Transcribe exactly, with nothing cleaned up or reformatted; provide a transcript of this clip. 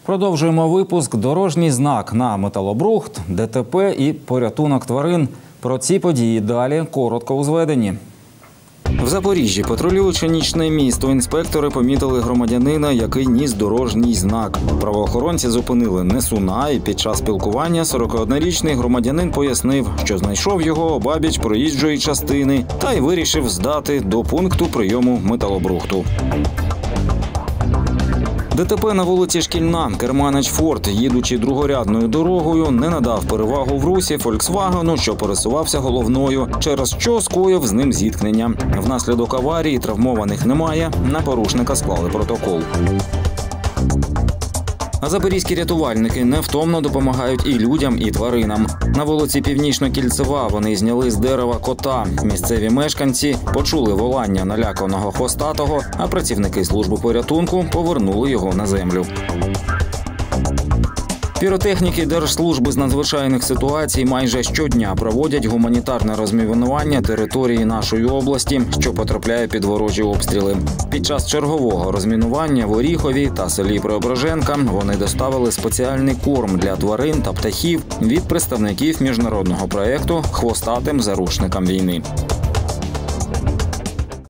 Продовжуємо випуск «Дорожній знак» на металобрухт, ДТП і порятунок тварин. Про ці події далі коротко у зведенні. В Запоріжжі, патрулюючи нічне місто, інспектори помітили громадянина, який ніс дорожній знак. Правоохоронці зупинили несуна, і під час спілкування сорокаоднорічний громадянин пояснив, що знайшов його обабіч проїжджої частини та й вирішив здати до пункту прийому металобрухту. ДТП на вулиці Шкільна. Керманич Форд, їдучи другорядною дорогою, не надав перевагу в русі «Фольксвагену», що пересувався головною, через що скоїв з ним зіткнення. Внаслідок аварії травмованих немає, на порушника склали протокол. А запорізькі рятувальники невтомно допомагають і людям, і тваринам. На вулиці Північно-Кільцева вони зняли з дерева кота. Місцеві мешканці почули волання наляканого хвостатого, а працівники служби порятунку повернули його на землю. Піротехніки Держслужби з надзвичайних ситуацій майже щодня проводять гуманітарне розмінування території нашої області, що потрапляє під ворожі обстріли. Під час чергового розмінування в Оріхові та селі Преображенка вони доставили спеціальний корм для тварин та птахів від представників міжнародного проєкту «Хвостатим заручникам війни».